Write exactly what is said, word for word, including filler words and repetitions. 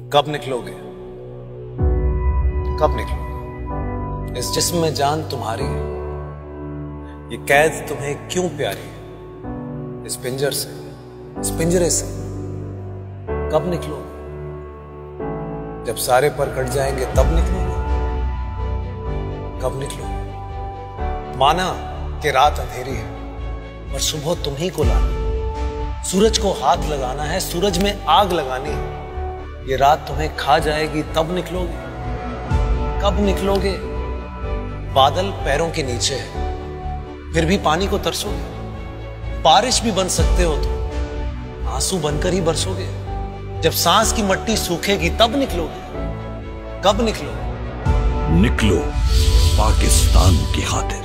कब निकलोगे? कब निकलोगे? इस जिस्म में जान तुम्हारी है, ये कैद तुम्हें क्यों प्यारी है? इस पिंजर से, इस पिंजरे से कब निकलोगे? जब सारे पर कट जाएंगे तब निकलोगे? कब निकलोगे? माना कि रात अंधेरी है पर सुबह तुम ही को लाना, सूरज को हाथ लगाना है, सूरज में आग लगानी है। ये रात तुम्हें खा जाएगी तब निकलोगे? कब निकलोगे? बादल पैरों के नीचे है फिर भी पानी को तरसोगे, बारिश भी बन सकते हो तो आंसू बनकर ही बरसोगे। जब सांस की मट्टी सूखेगी तब निकलोगे? कब निकलोगे? निकलो पाकिस्तान की खातिर।